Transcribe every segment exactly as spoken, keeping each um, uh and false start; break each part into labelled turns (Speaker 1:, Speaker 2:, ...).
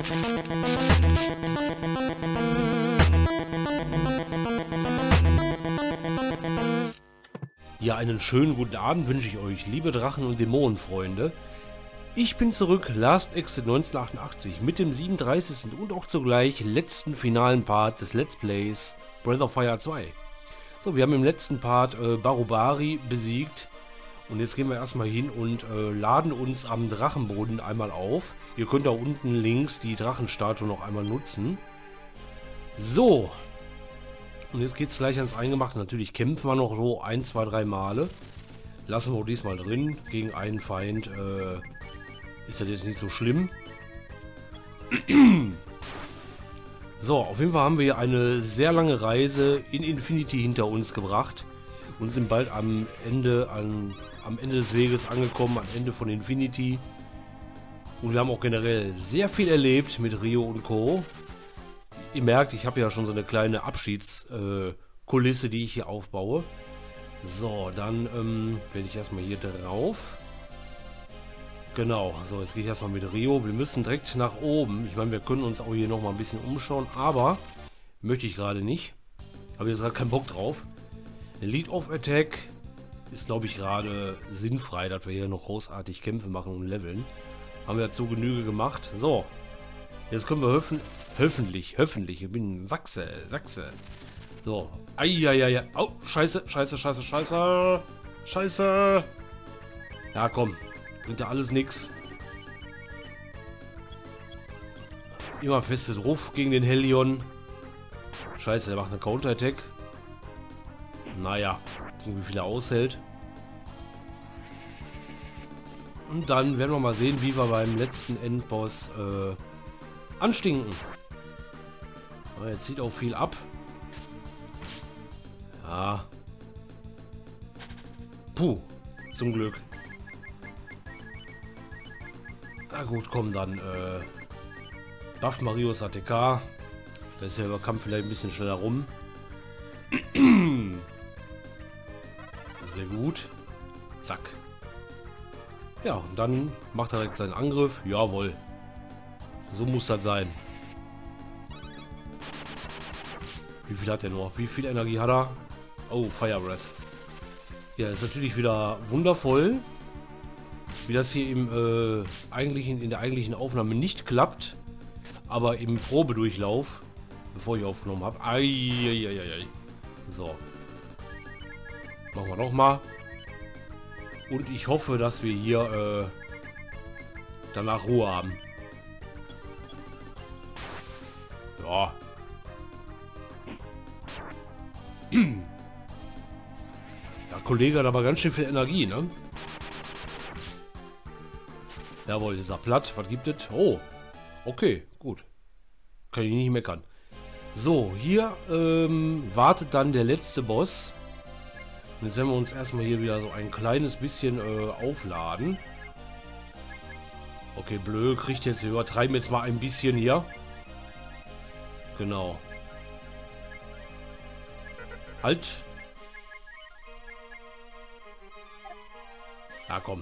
Speaker 1: Ja, einen schönen guten Abend wünsche ich euch, liebe Drachen- und Dämonenfreunde. Ich bin zurück, Last Exit neunzehnhundertachtundachtzig, mit dem siebenunddreißigsten und auch zugleich letzten finalen Part des Let's Plays Breath of Fire zwei. So, wir haben im letzten Part äh, Barubari besiegt und jetzt gehen wir erstmal hin und äh, laden uns am Drachenboden einmal auf. Ihr könnt da unten links die Drachenstatue noch einmal nutzen. So. Und jetzt geht es gleich ans Eingemachte. Natürlich kämpfen wir noch so ein, zwei, drei Male. Lassen wir auch diesmal drin. Gegen einen Feind äh, ist das jetzt nicht so schlimm. So, auf jeden Fall haben wir hier eine sehr lange Reise in Infinity hinter uns gebracht. Und sind bald am Ende, an, am Ende des Weges angekommen, am Ende von Infinity. Und wir haben auch generell sehr viel erlebt mit Rio und Co. Ihr merkt, ich habe ja schon so eine kleine Abschiedskulisse, äh, die ich hier aufbaue. So, dann ähm, werde ich erstmal hier drauf. Genau, so jetzt gehe ich erstmal mit Rio. Wir müssen direkt nach oben. Ich meine, wir können uns auch hier nochmal ein bisschen umschauen, aber möchte ich gerade nicht. Habe jetzt gerade keinen Bock drauf. Lead of Attack ist, glaube ich, gerade sinnfrei, dass wir hier noch großartig Kämpfe machen und leveln. Haben wir dazu Genüge gemacht. So. Jetzt können wir hoffen, hoffentlich, hoffentlich, ich bin Sachse, Sachse. So, eieiei, oh, scheiße, scheiße, scheiße, scheiße, scheiße. Ja, komm, bringt ja alles nix. Immer feste drauf gegen den Helion. Scheiße, der macht eine Counter-Attack. Naja, wie viel er aushält. Und dann werden wir mal sehen, wie wir beim letzten Endboss, äh, anstinken. Aber jetzt zieht auch viel ab. Ja. Puh. Zum Glück. Na gut, komm dann. Äh, Buff Marios A T K. Da ist ja über Kampf vielleicht ein bisschen schneller rum. Sehr gut. Zack. Ja, und dann macht er direkt seinen Angriff. Jawohl. So muss das sein. Wie viel hat er noch? Wie viel Energie hat er? Oh, Fire Breath. Ja, ist natürlich wieder wundervoll, wie das hier im äh, eigentlichen, in der eigentlichen Aufnahme nicht klappt, aber im Probedurchlauf, bevor ich aufgenommen habe. Eieieiei. So. Machen wir nochmal. Und ich hoffe, dass wir hier äh, danach Ruhe haben. Ja. Der Kollege hat aber ganz schön viel Energie, ne? Jawohl, ist er platt. Was gibt es? Oh. Okay, gut. Kann ich nicht meckern. So, hier ähm, wartet dann der letzte Boss. Und jetzt werden wir uns erstmal hier wieder so ein kleines bisschen äh, aufladen. Okay, blöd. Kriegt jetzt, wir übertreiben jetzt mal ein bisschen hier. Genau. Halt. Ja, komm.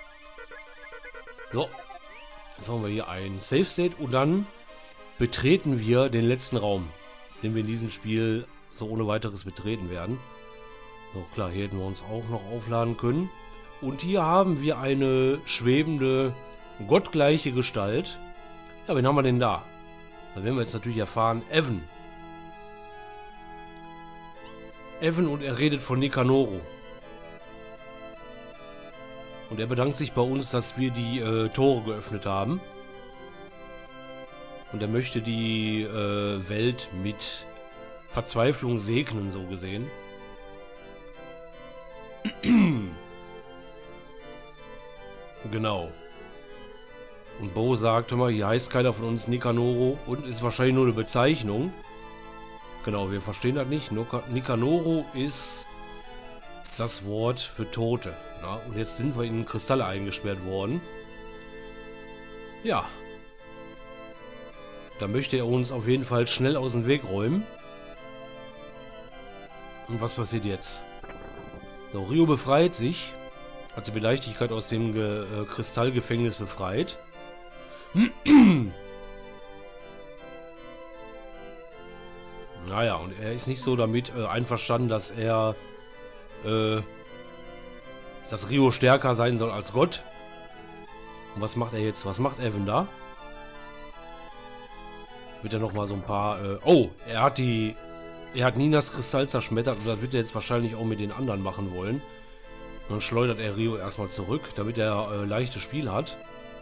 Speaker 1: So. Jetzt haben wir hier ein Safe State und dann betreten wir den letzten Raum, den wir in diesem Spiel so ohne weiteres betreten werden. So, klar, hier hätten wir uns auch noch aufladen können. Und hier haben wir eine schwebende, gottgleiche Gestalt. Ja, wen haben wir denn da? Da werden wir jetzt natürlich erfahren, Evan. Evan und er redet von Nikanoro. Und er bedankt sich bei uns, dass wir die äh, Tore geöffnet haben. Und er möchte die äh, Welt mit Verzweiflung segnen, so gesehen. Genau. Und Bo sagt, hör mal, hier heißt keiner von uns Nikanoro und ist wahrscheinlich nur eine Bezeichnung. Genau, wir verstehen das nicht. Nikanoro ist das Wort für Tote. Ja, und jetzt sind wir in Kristalle eingesperrt worden. Ja. Da möchte er uns auf jeden Fall schnell aus dem Weg räumen. Und was passiert jetzt? So, Rio befreit sich. Hat sie mit Leichtigkeit aus dem Ge äh, Kristallgefängnis befreit. Naja, und er ist nicht so damit äh, einverstanden, dass er, äh, dass Rio stärker sein soll als Gott. Und was macht er jetzt? Was macht Evan da? Wird er nochmal so ein paar, äh, oh, er hat die, er hat Ninas Kristall zerschmettert und das wird er jetzt wahrscheinlich auch mit den anderen machen wollen. Und dann schleudert er Rio erstmal zurück, damit er äh, leichtes Spiel hat.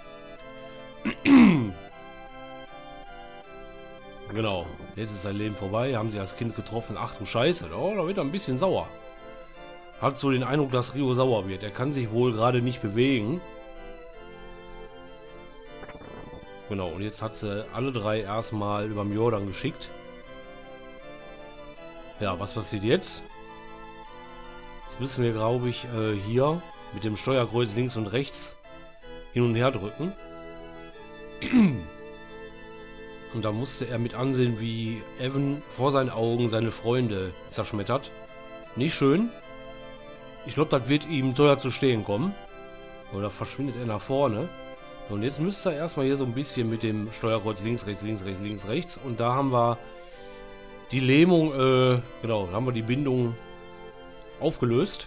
Speaker 1: Genau, jetzt ist sein Leben vorbei, haben sie als Kind getroffen. Ach du Scheiße, oh, da wird er ein bisschen sauer. Hat so den Eindruck, dass Rio sauer wird. Er kann sich wohl gerade nicht bewegen. Genau, und jetzt hat sie alle drei erstmal über den Jordan geschickt. Ja, was passiert jetzt? Jetzt müssen wir, glaube ich, äh, hier mit dem Steuerkreuz links und rechts hin und her drücken. Und da musste er mit ansehen, wie Evan vor seinen Augen seine Freunde zerschmettert. Nicht schön. Ich glaube, das wird ihm teuer zu stehen kommen. Oder verschwindet er nach vorne. Und jetzt müsste er erstmal hier so ein bisschen mit dem Steuerkreuz links, rechts, links, rechts, links, rechts. Und da haben wir die Lähmung, äh, genau, da haben wir die Bindung aufgelöst.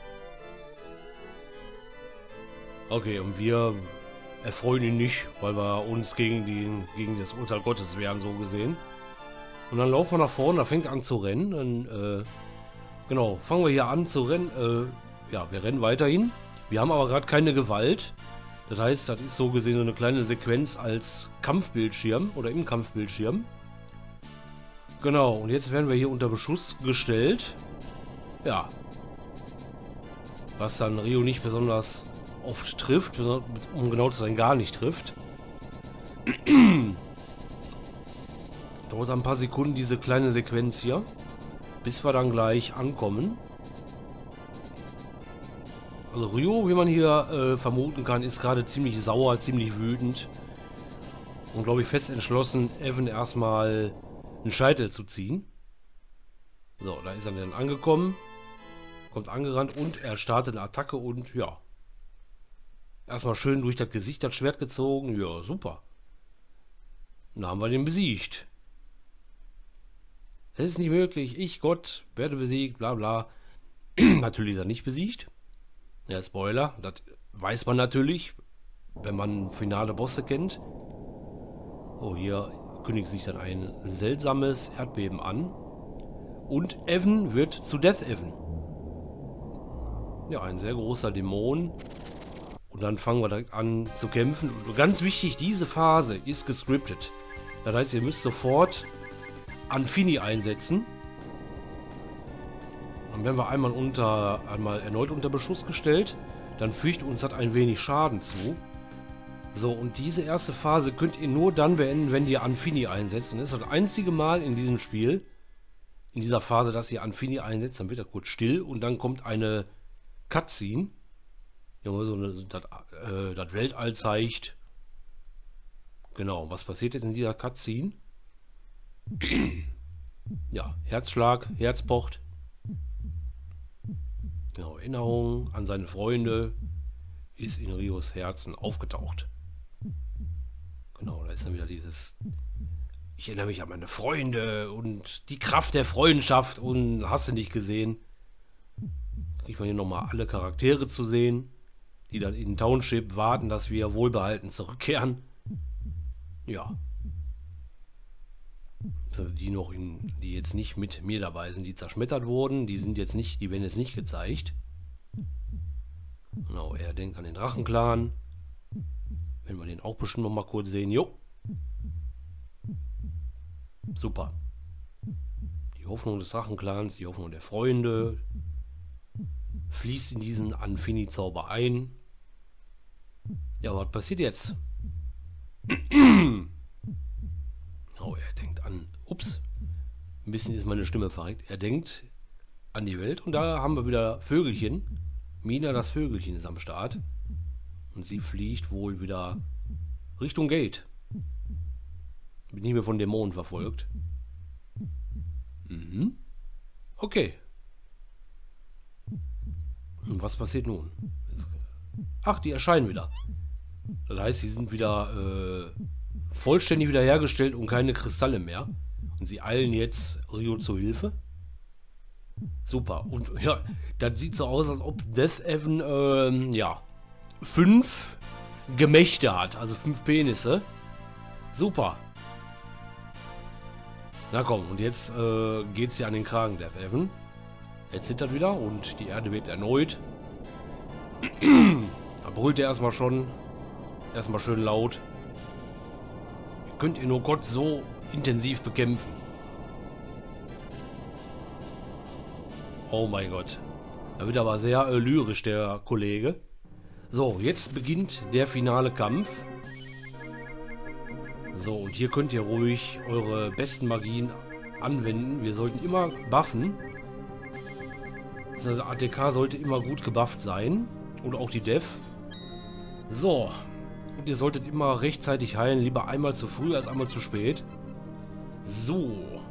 Speaker 1: Okay, und wir erfreuen ihn nicht, weil wir uns gegen, die, gegen das Urteil Gottes wehren, so gesehen. Und dann laufen wir nach vorne, da fängt er an zu rennen. Dann, äh, genau, fangen wir hier an zu rennen. Äh, ja, wir rennen weiterhin. Wir haben aber gerade keine Gewalt. Das heißt, das ist so gesehen so eine kleine Sequenz als Kampfbildschirm oder im Kampfbildschirm. Genau, und jetzt werden wir hier unter Beschuss gestellt. Ja. Was dann Rio nicht besonders oft trifft, um genau zu sein, gar nicht trifft. Dauert ein paar Sekunden diese kleine Sequenz hier, bis wir dann gleich ankommen. Also Rio, wie man hier äh, vermuten kann, ist gerade ziemlich sauer, ziemlich wütend. Und glaube ich fest entschlossen, Evan erstmal einen Scheitel zu ziehen. So, da ist er dann angekommen. Kommt angerannt und er startet eine Attacke und ja. Erstmal schön durch das Gesicht das Schwert gezogen. Ja, super. Und da haben wir den besiegt. Das ist nicht möglich. Ich, Gott, werde besiegt, bla bla. Natürlich ist er nicht besiegt. Ja, Spoiler, das weiß man natürlich, wenn man finale Bosse kennt. Oh, hier kündigt sich dann ein seltsames Erdbeben an. Und Evan wird zu Death Evan. Ja, ein sehr großer Dämon. Und dann fangen wir direkt an zu kämpfen. Und ganz wichtig, diese Phase ist gescriptet. Das heißt, ihr müsst sofort Anfini einsetzen. Dann werden wir einmal unter, einmal erneut unter Beschuss gestellt. Dann fügt uns das ein wenig Schaden zu. So, und diese erste Phase könnt ihr nur dann beenden, wenn ihr Anfini einsetzt. Und das ist das einzige Mal in diesem Spiel, in dieser Phase, dass ihr Anfini einsetzt. Dann wird er kurz still und dann kommt eine Cutscene. Ja, so eine, das, äh, das Weltall zeigt. Genau, was passiert jetzt in dieser Cutscene? Ja, Herzschlag, Herz pocht. Genau, Erinnerung an seine Freunde ist in Rios Herzen aufgetaucht. Genau, da ist dann wieder dieses, ich erinnere mich an meine Freunde und die Kraft der Freundschaft und hast du nicht gesehen. Kriegt man hier nochmal alle Charaktere zu sehen, die dann in Township warten, dass wir wohlbehalten zurückkehren. Ja. Also die noch in, die jetzt nicht mit mir dabei sind, die zerschmettert wurden, die sind jetzt nicht, die werden jetzt nicht gezeigt. Genau, er denkt an den Drachenclan. Wenn wir den auch bestimmt noch mal kurz sehen. Jo. Super. Die Hoffnung des Drachenclans, die Hoffnung der Freunde fließt in diesen Anfini-Zauber ein. Ja, was passiert jetzt? Oh, er denkt an... Ups. Ein bisschen ist meine Stimme verreckt. Er denkt an die Welt. Und da haben wir wieder Vögelchen. Mina, das Vögelchen, ist am Start. Und sie fliegt wohl wieder Richtung Gate. Wird nicht mehr von Dämonen verfolgt. Mhm. Okay. Und was passiert nun? Ach, die erscheinen wieder. Das heißt, sie sind wieder äh, vollständig wiederhergestellt und keine Kristalle mehr. Und sie eilen jetzt Rio zur Hilfe. Super. Und ja, das sieht so aus, als ob Death Evan, ähm, ja, fünf Gemächte hat. Also fünf Penisse. Super. Na komm, und jetzt äh, geht's dir an den Kragen, Death Evan. Er zittert wieder und die Erde wird erneut. Da brüllt er erstmal schon. Erstmal schön laut. Ihr könnt ihr nur Gott so intensiv bekämpfen. Oh mein Gott. Da wird aber sehr äh, lyrisch, der Kollege. So, jetzt beginnt der finale Kampf. So, und hier könnt ihr ruhig eure besten Magien anwenden. Wir sollten immer buffen. Also A T K sollte immer gut gebufft sein. Und auch die Dev. So. Und ihr solltet immer rechtzeitig heilen. Lieber einmal zu früh als einmal zu spät. So.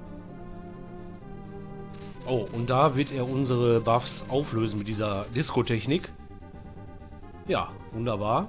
Speaker 1: Oh, und da wird er unsere Buffs auflösen mit dieser Disco-Technik. Ja, wunderbar.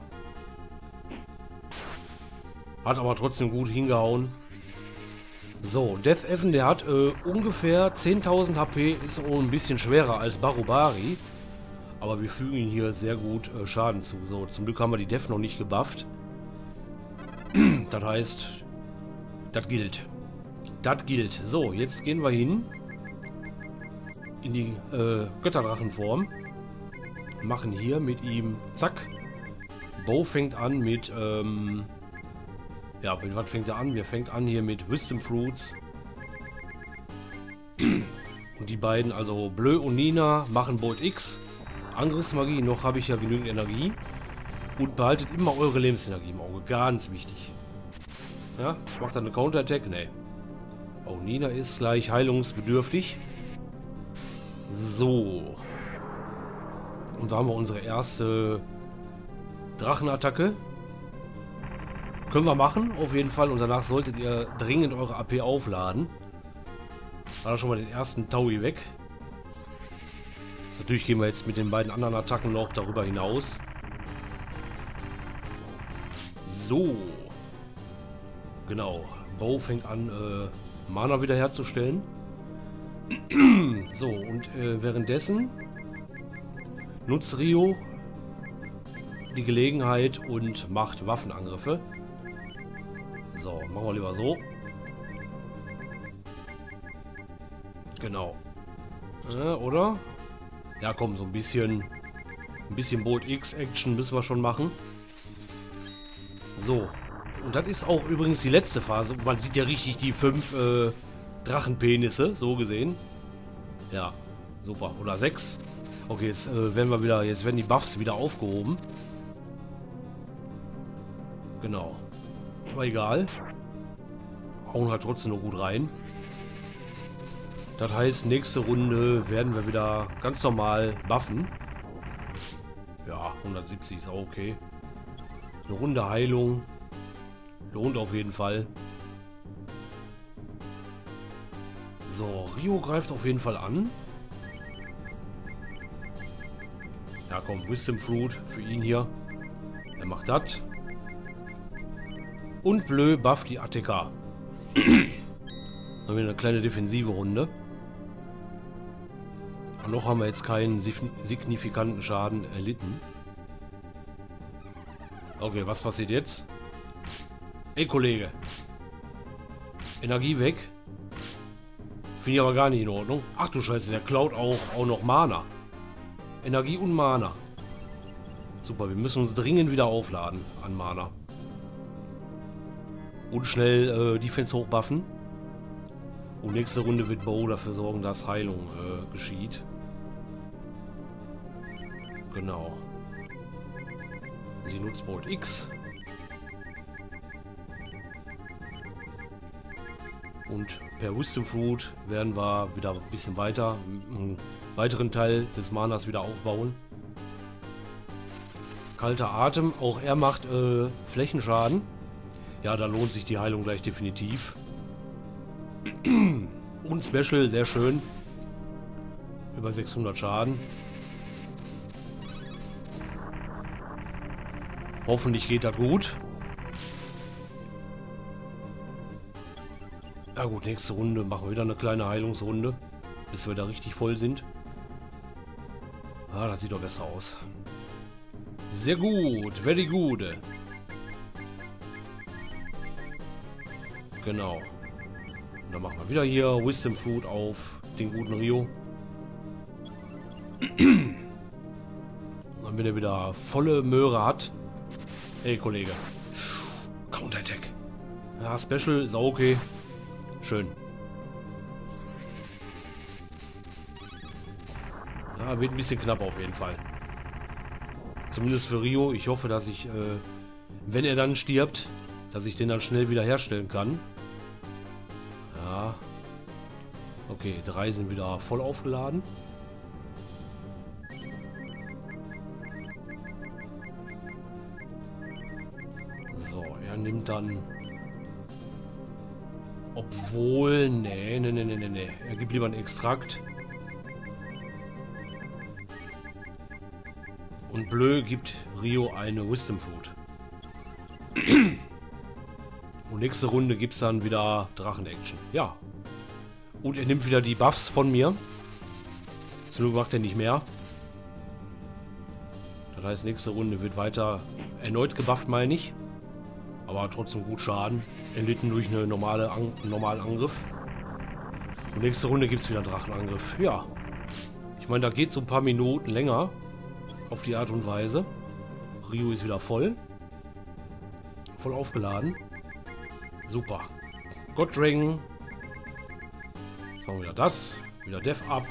Speaker 1: Hat aber trotzdem gut hingehauen. So, Death Evan, der hat äh, ungefähr zehntausend H P, ist auch ein bisschen schwerer als Barubari. Aber wir fügen ihn hier sehr gut äh, Schaden zu. So, zum Glück haben wir die Dev noch nicht gebufft. Das heißt, das gilt. Das gilt. So, jetzt gehen wir hin. In die äh, Götterdrachenform. Machen hier mit ihm, zack. Bo fängt an mit, ähm, ja, mit was fängt er an? Wir fängt an hier mit Wisdom Fruits. Und die beiden, also Bleu und Nina, machen Bolt X. Angriffsmagie, noch habe ich ja genügend Energie. Und behaltet immer eure Lebensenergie im Auge, ganz wichtig. Ja, macht dann eine Counterattack? Nee. Oh, Nina ist gleich heilungsbedürftig. So. Und da haben wir unsere erste Drachenattacke. Können wir machen, auf jeden Fall. Und danach solltet ihr dringend eure A P aufladen. Da schon mal den ersten Taui weg. Natürlich gehen wir jetzt mit den beiden anderen Attacken noch darüber hinaus. So. Genau. Bo fängt an, äh, Mana wiederherzustellen. So, und äh, währenddessen nutzt Rio die Gelegenheit und macht Waffenangriffe. So, machen wir lieber so. Genau. Äh, oder? Ja, komm, so ein bisschen ein bisschen Bolt X Action müssen wir schon machen. So. Und das ist auch übrigens die letzte Phase. Man sieht ja richtig die fünf äh, Drachenpenisse, so gesehen. Ja, super. Oder sechs. Okay, jetzt äh, werden wir wieder, jetzt werden die Buffs wieder aufgehoben. Genau. Aber egal. Hauen halt trotzdem noch gut rein. Das heißt, nächste Runde werden wir wieder ganz normal buffen. Ja, hundertsiebzig ist auch okay. Eine Runde Heilung. Lohnt auf jeden Fall. So, Rio greift auf jeden Fall an. Ja, komm, Wisdom Fruit für ihn hier. Er macht das. Und Bleu bufft die A T K. Dann haben wir eine kleine defensive Runde. Und noch haben wir jetzt keinen signifikanten Schaden erlitten. Okay, was passiert jetzt? Ey, Kollege. Energie weg. Finde ich aber gar nicht in Ordnung. Ach du Scheiße, der klaut auch, auch noch Mana. Energie und Mana. Super, wir müssen uns dringend wieder aufladen an Mana. Und schnell äh, Defense hochbuffen. Und nächste Runde wird Bo dafür sorgen, dass Heilung äh, geschieht. Genau. Sie nutzt Bolt X. Und per Wisdom Fruit werden wir wieder ein bisschen weiter, einen weiteren Teil des Manas wieder aufbauen. Kalter Atem, auch er macht äh, Flächenschaden. Ja, da lohnt sich die Heilung gleich definitiv. Und Special, sehr schön. Über sechshundert Schaden. Hoffentlich geht das gut. Ja gut, nächste Runde machen wir wieder eine kleine Heilungsrunde, bis wir da richtig voll sind. Ah, das sieht doch besser aus. Sehr gut, very good. Genau. Und dann machen wir wieder hier Wisdom Fruit auf den guten Rio. Dann, wenn er wieder volle Möhre hat. Hey, Kollege. Counter-Attack. Ja, Special ist auch okay. Schön. Ja, wird ein bisschen knapp auf jeden Fall. Zumindest für Rio. Ich hoffe, dass ich, äh, wenn er dann stirbt, dass ich den dann schnell wieder herstellen kann. Ja. Okay, drei sind wieder voll aufgeladen. So, er nimmt dann... Obwohl... Nee, nee, nee, nee, nee, nee. Er gibt lieber einen Extrakt. Und Bleu gibt Rio eine Wisdom Fruit. Und nächste Runde gibt es dann wieder Drachen-Action. Ja. Und er nimmt wieder die Buffs von mir. Zum Glück macht er nicht mehr. Das heißt, nächste Runde wird weiter erneut gebufft, meine ich. Aber trotzdem gut Schaden. Erlitten durch eine normale An normalen Angriff. Und nächste Runde gibt es wieder Drachenangriff. Ja. Ich meine, da geht es so ein paar Minuten länger. Auf die Art und Weise. Rio ist wieder voll. Voll aufgeladen. Super. God Dragon. Jetzt machen wir wieder das. Wieder Death Up.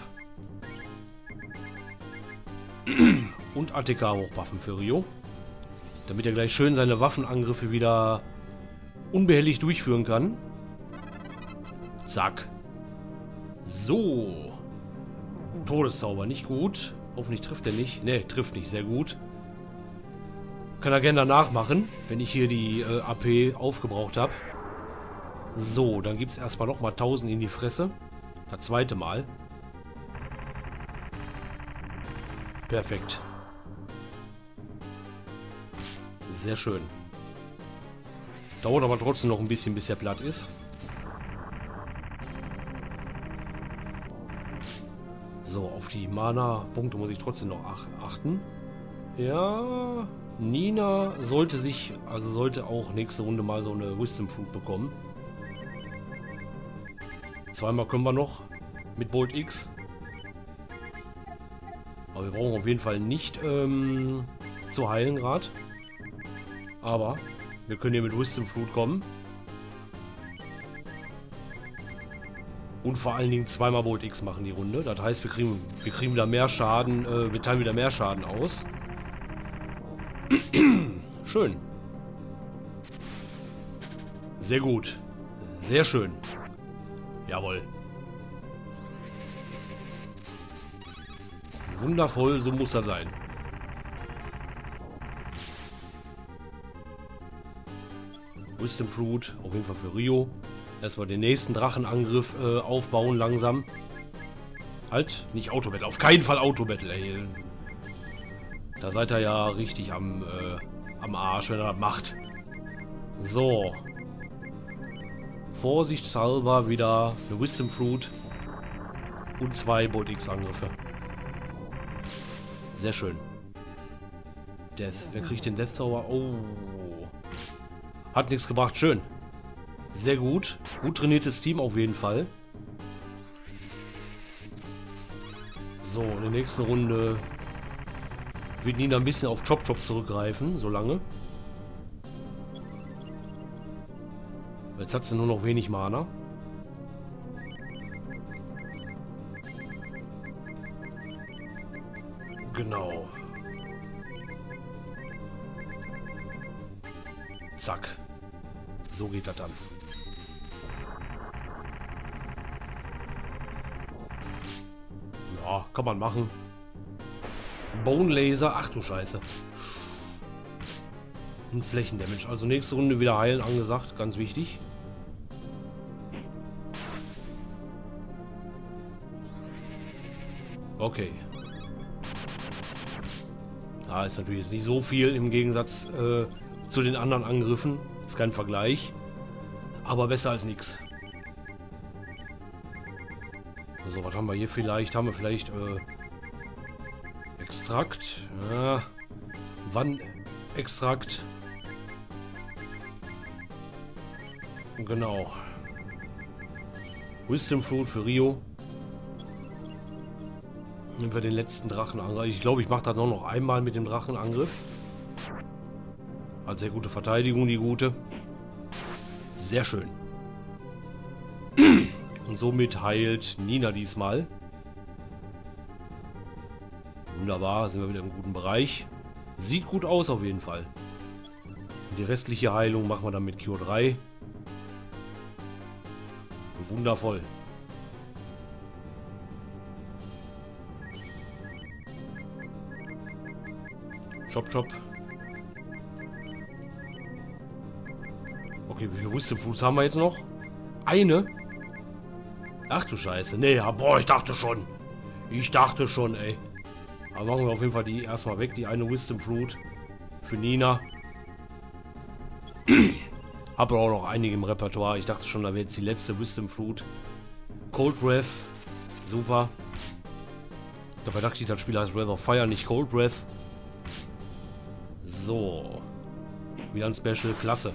Speaker 1: Und A T K hochbuffen für Rio. Damit er gleich schön seine Waffenangriffe wieder unbehelligt durchführen kann. Zack. So. Todeszauber, nicht gut. Hoffentlich trifft er nicht. Ne, trifft nicht. Sehr gut. Kann er gerne danach machen, wenn ich hier die äh, A P aufgebraucht habe. So, dann gibt es erstmal nochmal tausend in die Fresse. Das zweite Mal. Perfekt. Sehr schön. Dauert aber trotzdem noch ein bisschen, bis er platt ist. So, auf die Mana-Punkte muss ich trotzdem noch ach achten. Ja, Nina sollte sich, also sollte auch nächste Runde mal so eine Wisdom Fruit bekommen. Zweimal können wir noch mit Bolt X. Aber wir brauchen auf jeden Fall nicht ähm, zu heilen gerade. Aber wir können hier mit Wisdom Fruit kommen. Und vor allen Dingen zweimal Bolt X machen die Runde. Das heißt, wir kriegen, wir kriegen wieder mehr Schaden, äh, wir teilen wieder mehr Schaden aus. Schön. Sehr gut. Sehr schön. Jawohl. Wundervoll, so muss er sein. Wisdom Fruit, auf jeden Fall für Rio. Erstmal den nächsten Drachenangriff äh, aufbauen, langsam. Halt, nicht Autobattle. Auf keinen Fall Autobattle, ey. Da seid ihr ja richtig am, äh, am Arsch, wenn er das macht. So. Vorsichtshalber wieder eine Wisdom Fruit. Und zwei Bolt X Angriffe. Sehr schön. Death. Wer kriegt den Death Zauber? Oh. Hat nichts gebracht. Schön. Sehr gut. Gut trainiertes Team auf jeden Fall. So, in der nächsten Runde wird Nina ein bisschen auf Chop Chop zurückgreifen, solange. Jetzt hat sie nur noch wenig Mana. Genau. Zack. So geht das dann. Ja, kann man machen. Bone Laser. Ach du Scheiße. Ein Flächendamage. Also nächste Runde wieder heilen angesagt. Ganz wichtig. Okay. Da ist natürlich jetzt nicht so viel im Gegensatz äh, zu den anderen Angriffen. Ist kein Vergleich. Aber besser als nichts. So, was haben wir hier vielleicht? Haben wir vielleicht äh, Extrakt? Ja. Wann Extrakt? Genau. Wisdom Fruit für Rio. Nehmen wir den letzten Drachenangriff. Ich glaube, ich mache das nur noch einmal mit dem Drachenangriff. Hat sehr gute Verteidigung, die gute. Sehr schön. Und somit heilt Nina diesmal. Wunderbar, sind wir wieder im guten Bereich. Sieht gut aus auf jeden Fall. Und die restliche Heilung machen wir dann mit Q drei. Wundervoll. Chop, chop. Okay, wie viele Wisdom Fruits haben wir jetzt noch? Eine? Ach du Scheiße. Nee, ja, boah, ich dachte schon. Ich dachte schon, ey. Aber machen wir auf jeden Fall die erstmal weg. Die eine Wisdom Fruit für Nina. Habe auch noch einige im Repertoire. Ich dachte schon, da wäre jetzt die letzte Wisdom Fruit. Cold Breath. Super. Dabei dachte ich, das Spiel heißt Breath of Fire, nicht Cold Breath. So. Wieder ein Special. Klasse.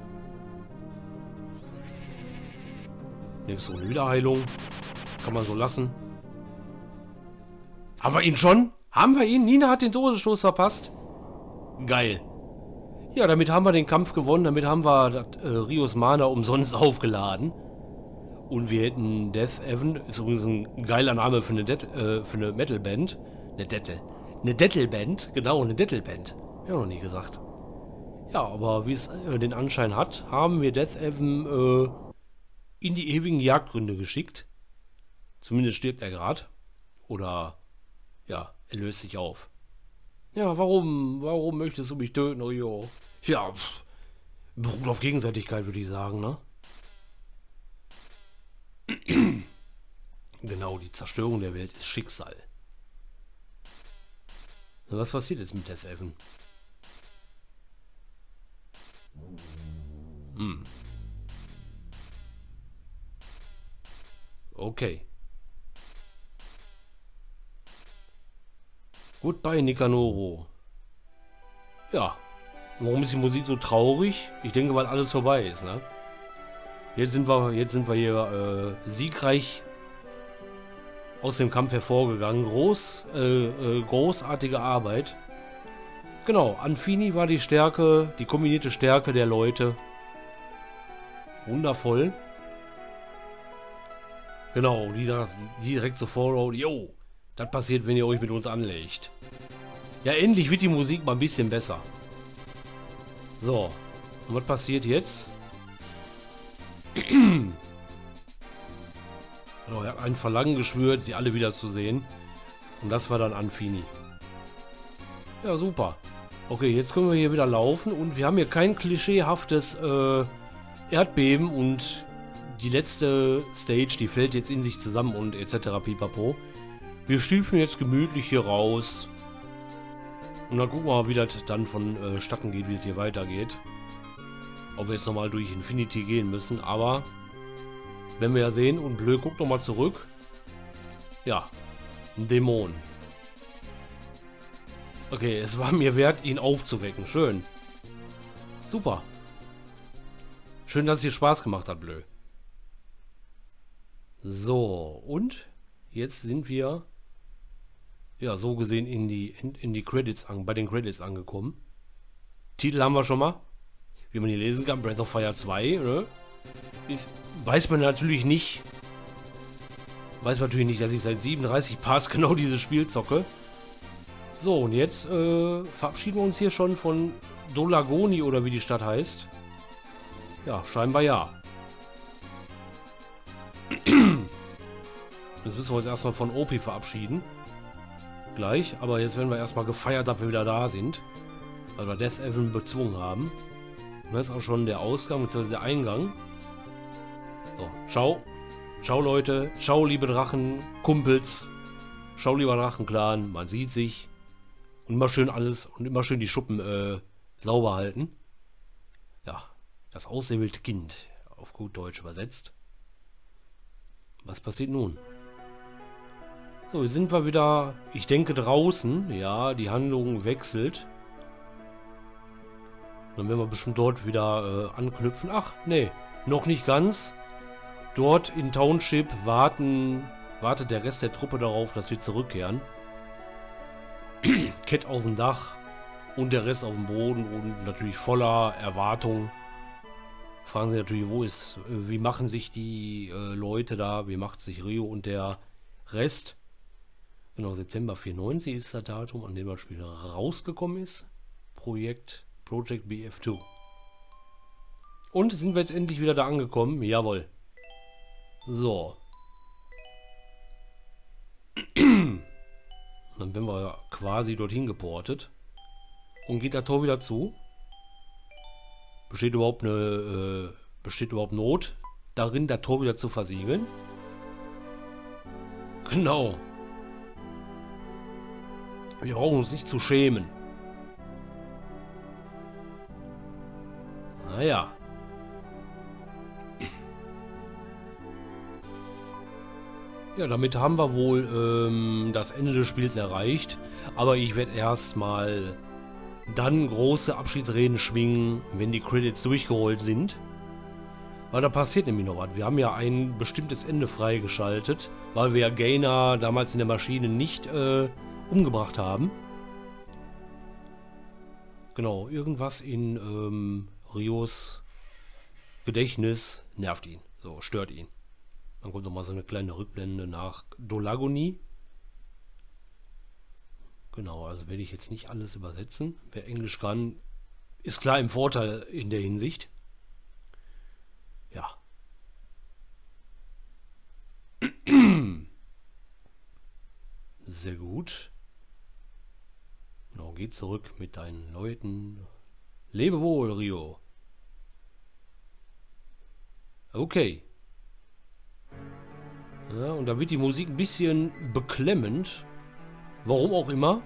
Speaker 1: Nächste Runde Wiederheilung. Kann man so lassen. Haben wir ihn schon? Haben wir ihn? Nina hat den Todesstoß verpasst. Geil. Ja, damit haben wir den Kampf gewonnen. Damit haben wir das, äh, Rios Mana umsonst aufgeladen. Und wir hätten Death Evan. Ist übrigens ein geiler Name für eine, Det äh, für eine Metal-Band. Eine Dettel. Eine Dettel-Band. Genau, eine Dettel-Band. Ja, noch nie gesagt. Ja, aber wie es äh, den Anschein hat, haben wir Death Evan äh, in die ewigen Jagdgründe geschickt. Zumindest stirbt er gerade. Oder, ja, er löst sich auf. Ja, warum? Warum möchtest du mich töten, Rio? Ja, pff, beruht auf Gegenseitigkeit, würde ich sagen, ne? Genau, die Zerstörung der Welt ist Schicksal. Was passiert jetzt mit Death Evan? Hm. Okay. Goodbye, Nikanoro. Ja. Warum ist die Musik so traurig? Ich denke, weil alles vorbei ist, ne? Jetzt sind wir, jetzt sind wir hier äh, siegreich aus dem Kampf hervorgegangen. Groß, äh, äh, großartige Arbeit. Genau, Anfini war die Stärke, die kombinierte Stärke der Leute. Wundervoll. Genau, die, die direkt so Fallout. Jo, das passiert, wenn ihr euch mit uns anlegt. Ja, endlich wird die Musik mal ein bisschen besser. So, und was passiert jetzt? Genau, er hat ein Verlangen geschwört, sie alle wieder zu sehen. Und das war dann Anfini. Ja, super. Okay, jetzt können wir hier wieder laufen und wir haben hier kein klischeehaftes äh, Erdbeben und die letzte Stage, die fällt jetzt in sich zusammen und et cetera pipapo. Wir stiefeln jetzt gemütlich hier raus. Und dann gucken wir mal, wie das dann vonstatten geht, wie es hier weitergeht. Ob wir jetzt nochmal durch Infinity gehen müssen, aber wenn wir ja sehen, und Bleu guckt nochmal zurück. Ja, ein Dämon. Okay, es war mir wert, ihn aufzuwecken. Schön. Super. Schön, dass es dir Spaß gemacht hat, Bleu. So, und jetzt sind wir ja so gesehen in die in, in die Credits an, bei den Credits angekommen. Titel haben wir schon mal. Wie man hier lesen kann, Breath of Fire zwei, ne? Ist, weiß man natürlich nicht. Weiß man natürlich nicht, dass ich seit siebenunddreißig Parts genau dieses Spiel zocke. So, und jetzt äh, verabschieden wir uns hier schon von Dolagoni oder wie die Stadt heißt. Ja, scheinbar ja. Jetzt müssen wir uns erstmal von Opie verabschieden. Gleich, aber jetzt werden wir erstmal gefeiert, dass wir wieder da sind. Weil wir Death Evan bezwungen haben. Und das ist auch schon der Ausgang, bzw. der Eingang. So, ciao. Ciao, Leute. Ciao, liebe Drachenkumpels. Ciao, lieber Drachenclan. Man sieht sich. Und immer schön alles und immer schön die Schuppen äh, sauber halten. Ja, das auserwählte Kind. Auf gut Deutsch übersetzt. Was passiert nun? So, jetzt sind wir wieder, ich denke, draußen. Ja, die Handlung wechselt. Dann werden wir bestimmt dort wieder äh, anknüpfen. Ach, nee, noch nicht ganz. Dort in Township warten, wartet der Rest der Truppe darauf, dass wir zurückkehren. Cat auf dem Dach und der Rest auf dem Boden und natürlich voller Erwartung. Fragen sie natürlich, wo ist, wie machen sich die äh, Leute da, wie macht sich Rio und der Rest. Genau, September vierundneunzig ist das Datum, an dem das Spiel rausgekommen ist. Projekt Project B F zwei. Und sind wir jetzt endlich wieder da angekommen? Jawohl. So. Dann werden wir quasi dorthin geportet. Und geht das Tor wieder zu? Besteht überhaupt eine, äh, besteht überhaupt Not darin, das Tor wieder zu versiegeln? Genau. Wir brauchen uns nicht zu schämen. Naja. Ja, damit haben wir wohl ähm, das Ende des Spiels erreicht. Aber ich werde erstmal dann große Abschiedsreden schwingen, wenn die Credits durchgerollt sind. Weil da passiert nämlich noch was. Wir haben ja ein bestimmtes Ende freigeschaltet, weil wir ja Gainer damals in der Maschine nicht äh, umgebracht haben. Genau, irgendwas in ähm, Rios Gedächtnis nervt ihn. So, stört ihn. Dann kommt nochmal so eine kleine Rückblende nach Dolagony. Genau, also werde ich jetzt nicht alles übersetzen. Wer Englisch kann, ist klar im Vorteil in der Hinsicht. Ja. Sehr gut. Genau, geh zurück mit deinen Leuten. Lebe wohl, Rio. Okay. Ja, und da wird die Musik ein bisschen beklemmend. Warum auch immer.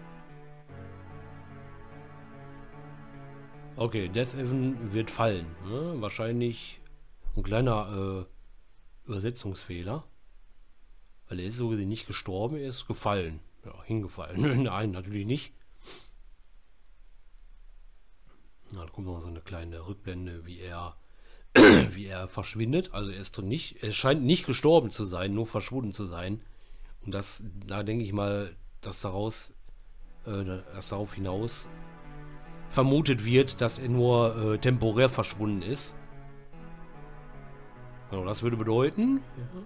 Speaker 1: Okay, Death Heaven wird fallen. Ne? Wahrscheinlich ein kleiner äh, Übersetzungsfehler. Weil er ist so gesehen nicht gestorben, er ist gefallen. Ja, hingefallen. Nein, natürlich nicht. Na, da kommt noch so eine kleine Rückblende, wie er wie er verschwindet. Also er ist nicht, er scheint nicht gestorben zu sein, nur verschwunden zu sein. Und das, da denke ich mal, dass daraus, äh, dass darauf hinaus vermutet wird, dass er nur äh, temporär verschwunden ist. Genau, das würde bedeuten, ja.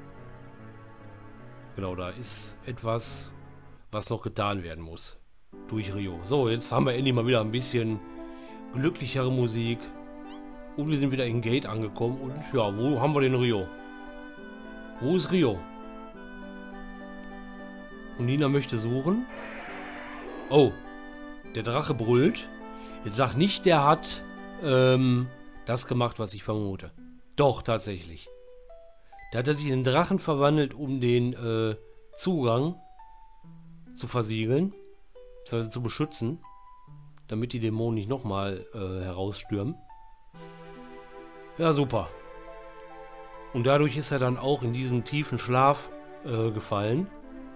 Speaker 1: Genau, da ist etwas, was noch getan werden muss durch Rio. So, jetzt haben wir endlich mal wieder ein bisschen glücklichere Musik. Und wir sind wieder in Gate angekommen. Und ja, wo haben wir den Rio? Wo ist Rio? Und Nina möchte suchen. Oh, der Drache brüllt. Jetzt sag nicht, der hat ähm, das gemacht, was ich vermute. Doch, tatsächlich. Da hat er sich in den Drachen verwandelt, um den äh, Zugang zu versiegeln. Also zu beschützen. Damit die Dämonen nicht nochmal äh, herausstürmen. Ja, super. Und dadurch ist er dann auch in diesen tiefen Schlaf äh, gefallen.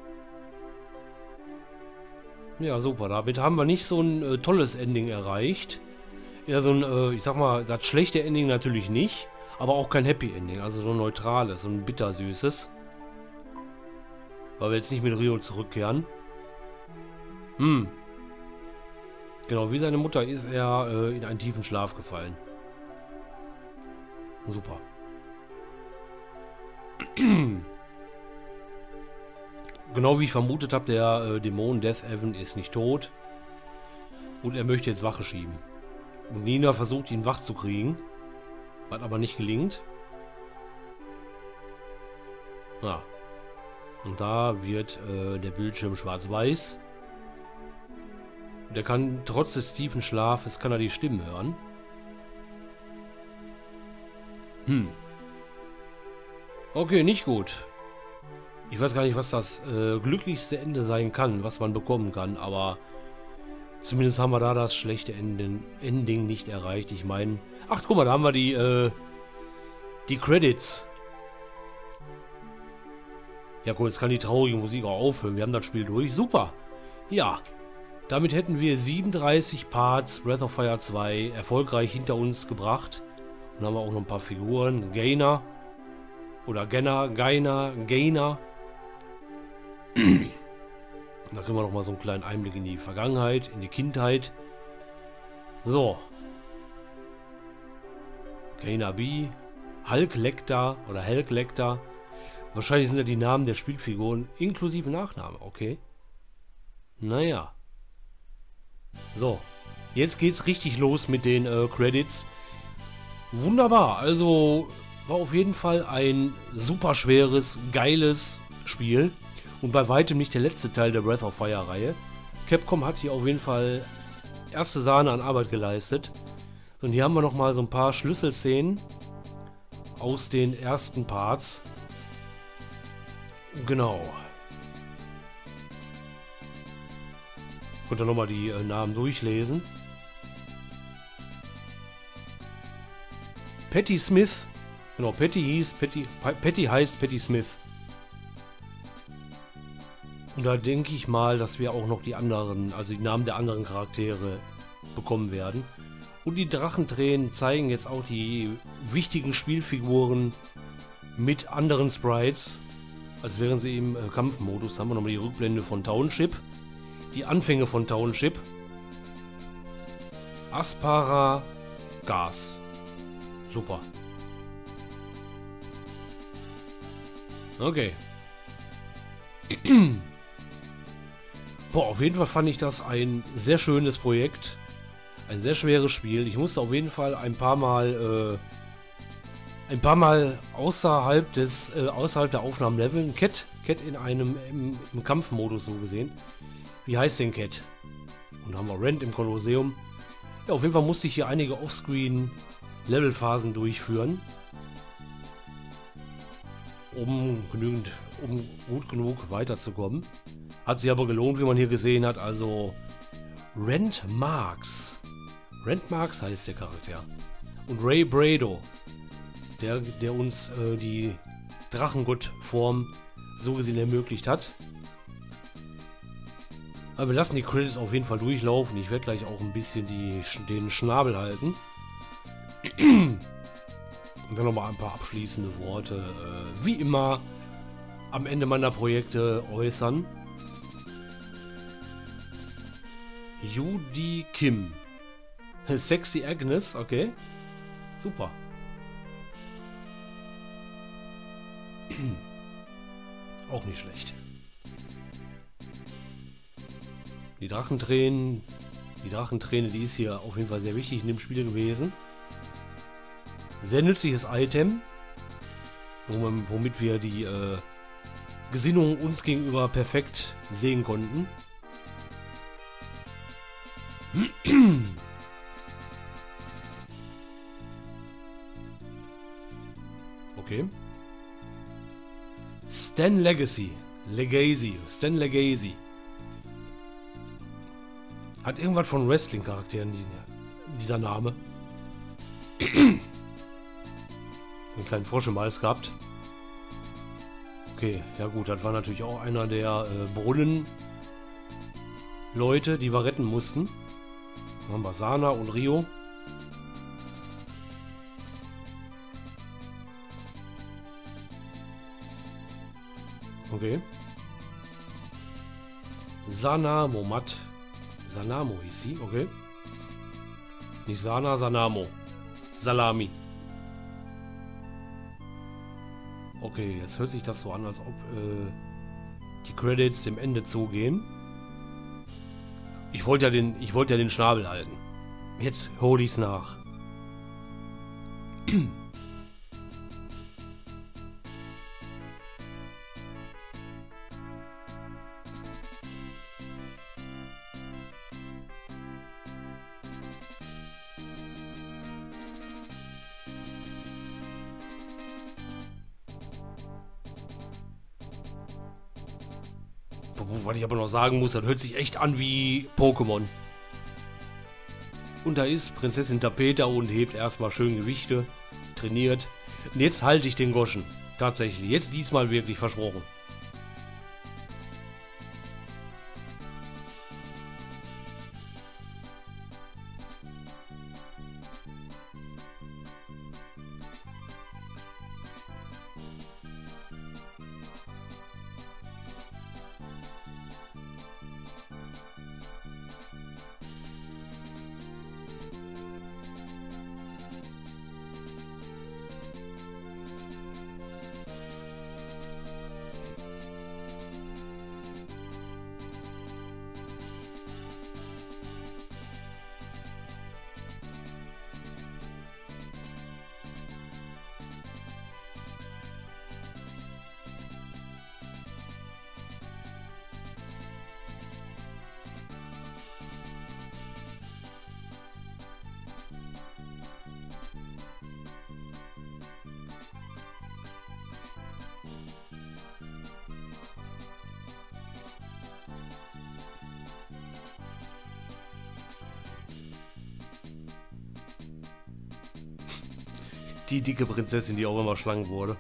Speaker 1: Ja, super. Damit haben wir nicht so ein äh, tolles Ending erreicht. Ja, so ein, äh, ich sag mal, das schlechte Ending natürlich nicht. Aber auch kein Happy Ending. Also so ein neutrales, so ein bittersüßes. Weil wir jetzt nicht mit Rio zurückkehren. Hm. Genau, wie seine Mutter ist er äh, in einen tiefen Schlaf gefallen. Super. Genau wie ich vermutet habe, der äh, Dämon Death Heaven ist nicht tot. Und er möchte jetzt Wache schieben. Und Nina versucht ihn wach zu kriegen. Was aber nicht gelingt. Ja. Und da wird äh, der Bildschirm schwarz-weiß. Der kann trotz des tiefen Schlafes kann er die Stimmen hören. Hm. Okay, nicht gut. Ich weiß gar nicht, was das äh, glücklichste Ende sein kann, was man bekommen kann, aber zumindest haben wir da das schlechte Enden, Ending nicht erreicht. Ich meine, ach, guck mal, da haben wir die, äh, die Credits. Ja komm, jetzt kann die traurige Musik auch aufhören. Wir haben das Spiel durch. Super. Ja. Damit hätten wir siebenunddreißig Parts Breath of Fire zwei erfolgreich hinter uns gebracht. Dann haben wir auch noch ein paar Figuren. Gainer. Oder Genner, Gainer, Gainer. Da kriegen wir noch mal so einen kleinen Einblick in die Vergangenheit, in die Kindheit. So. Gainer B. Hulk Lecter oder Hulk Lecter. Wahrscheinlich sind ja die Namen der Spielfiguren inklusive Nachname, okay. Naja. So. Jetzt geht's richtig los mit den äh, Credits. Wunderbar. Also war auf jeden Fall ein super schweres, geiles Spiel. Und bei weitem nicht der letzte Teil der Breath of Fire Reihe. Capcom hat hier auf jeden Fall erste Sahne an Arbeit geleistet. Und hier haben wir nochmal so ein paar Schlüsselszenen aus den ersten Parts. Genau. Könnt ihr nochmal die äh, Namen durchlesen. Patty Smith. Genau, Patty hieß, Patty, Patty heißt Patty Smith. Und da denke ich mal, dass wir auch noch die anderen, also die Namen der anderen Charaktere bekommen werden. Und die Drachentränen zeigen jetzt auch die wichtigen Spielfiguren mit anderen Sprites, als wären sie im äh, Kampfmodus. Da haben wir nochmal die Rückblende von Township, die Anfänge von Township. Aspara Gas. Super. Okay. Boah, auf jeden Fall fand ich das ein sehr schönes Projekt. Ein sehr schweres Spiel. Ich musste auf jeden Fall ein paar Mal äh, ein paar Mal außerhalb des äh, außerhalb der Aufnahmen leveln. Cat, Cat in einem im, im Kampfmodus so gesehen. Wie heißt denn Cat? Und haben wir Rent im Kolosseum. Ja, auf jeden Fall musste ich hier einige Offscreen Levelphasen durchführen, um genügend, um gut genug weiterzukommen. Hat sich aber gelohnt, wie man hier gesehen hat. Also Rent Marks. Rent Marks heißt der Charakter. Und Ray Brado, der, der uns äh, die Drachengott-Form so gesehen ermöglicht hat. Aber wir lassen die Credits auf jeden Fall durchlaufen. Ich werde gleich auch ein bisschen die, den Schnabel halten. Und dann nochmal ein paar abschließende Worte, äh, wie immer, am Ende meiner Projekte äußern. Judy Kim. Sexy Agnes, okay. Super. Auch nicht schlecht. Die Drachentränen. Die Drachenträne, die ist hier auf jeden Fall sehr wichtig in dem Spiel gewesen. Sehr nützliches Item, womit wir die äh, Gesinnung uns gegenüber perfekt sehen konnten. Okay. Stan Legacy. Legacy. Stan Legacy. Hat irgendwas von Wrestling-Charakteren, dieser Name. Einen kleinen Frosch im Hals gehabt. Okay, ja gut, das war natürlich auch einer der äh, Brunnen-Leute, die wir retten mussten. Dann haben wir Sana und Rio. Okay. Sanamo Mat. Sanamo hieß sie, okay. Nicht Sana, Sanamo. Salami. Okay, jetzt hört sich das so an, als ob äh, die Credits dem Ende zugehen. Ich wollte ja den, ich wollte ja den Schnabel halten. Jetzt hole ich's nach. Was ich aber noch sagen muss, das hört sich echt an wie Pokémon. Und da ist Prinzessin Tapeta und hebt erstmal schön Gewichte, trainiert. Und jetzt halte ich den Goschen. Tatsächlich, jetzt diesmal wirklich versprochen. Die dicke Prinzessin, die auch immer schlank wurde.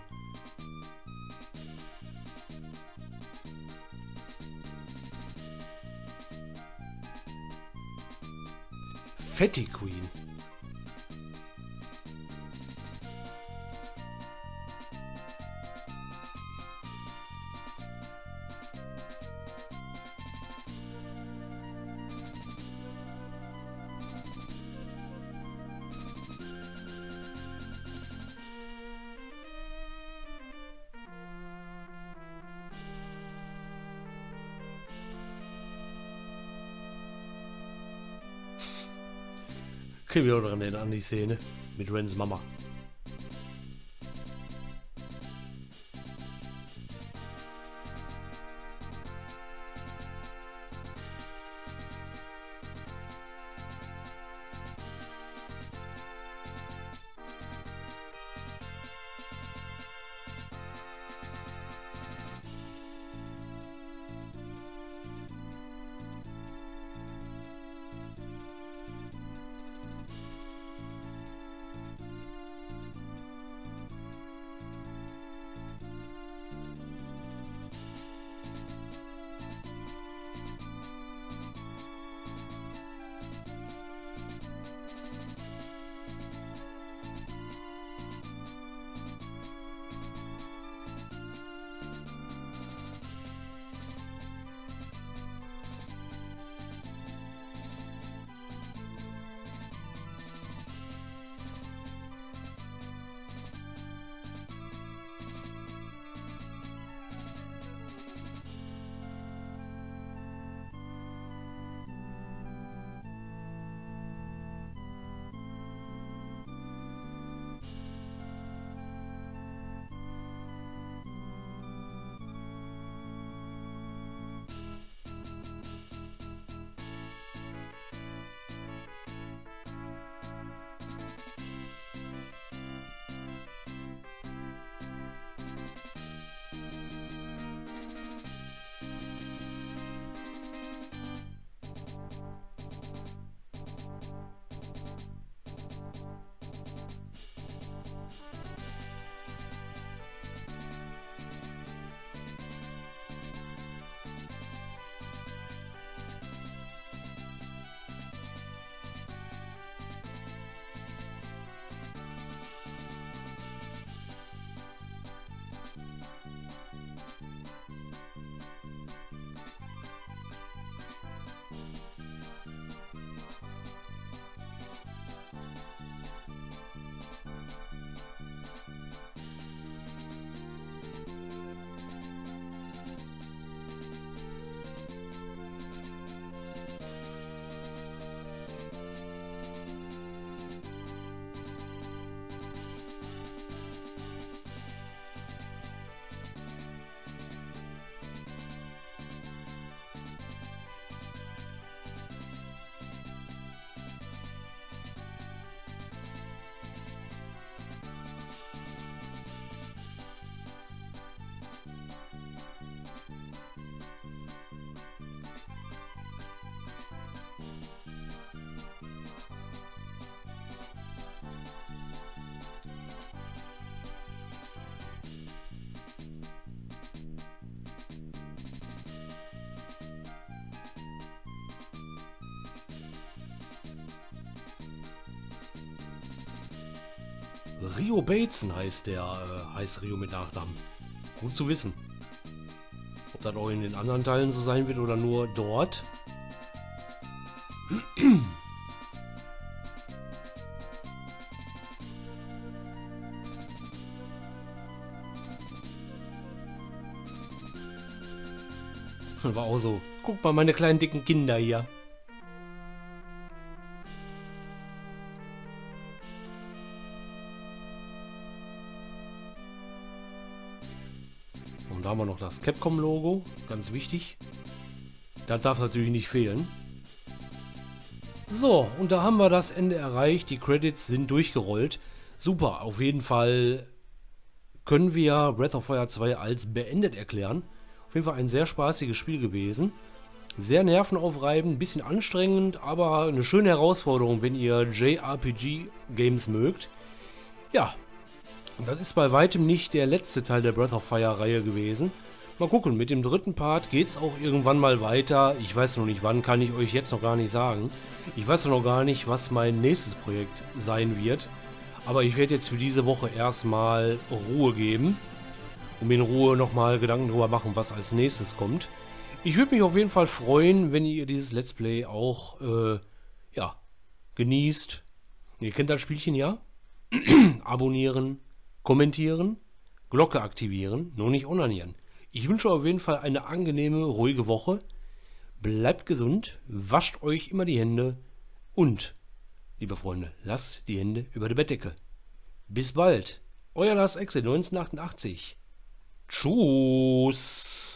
Speaker 1: Fatty Queen. Können wir auch dran erinnern an die Szene mit Rens Mama. Rio Bateson heißt der, äh, heißt Rio mit Nachnamen. Gut zu wissen. Ob das auch in den anderen Teilen so sein wird oder nur dort. War auch so. Guck mal, meine kleinen dicken Kinder hier. Und da haben wir noch das Capcom-Logo, ganz wichtig. Das darf natürlich nicht fehlen. So, und da haben wir das Ende erreicht. Die Credits sind durchgerollt. Super, auf jeden Fall können wir Breath of Fire zwei als beendet erklären. Auf jeden Fall ein sehr spaßiges Spiel gewesen. Sehr nervenaufreibend, ein bisschen anstrengend, aber eine schöne Herausforderung, wenn ihr J R P G-Games mögt. Ja, das ist bei weitem nicht der letzte Teil der Breath of Fire-Reihe gewesen. Mal gucken, mit dem dritten Part geht es auch irgendwann mal weiter. Ich weiß noch nicht wann, kann ich euch jetzt noch gar nicht sagen. Ich weiß noch gar nicht, was mein nächstes Projekt sein wird. Aber ich werde jetzt für diese Woche erstmal Ruhe geben. Und mir in Ruhe nochmal Gedanken darüber machen, was als nächstes kommt. Ich würde mich auf jeden Fall freuen, wenn ihr dieses Let's Play auch, äh, ja, genießt. Ihr kennt das Spielchen, ja? Abonnieren, kommentieren, Glocke aktivieren, nur nicht onanieren. Ich wünsche auf jeden Fall eine angenehme, ruhige Woche. Bleibt gesund, wascht euch immer die Hände und, liebe Freunde, lasst die Hände über der Bettdecke. Bis bald, euer Lars Exe neunzehnhundertachtundachtzig. Tschüss.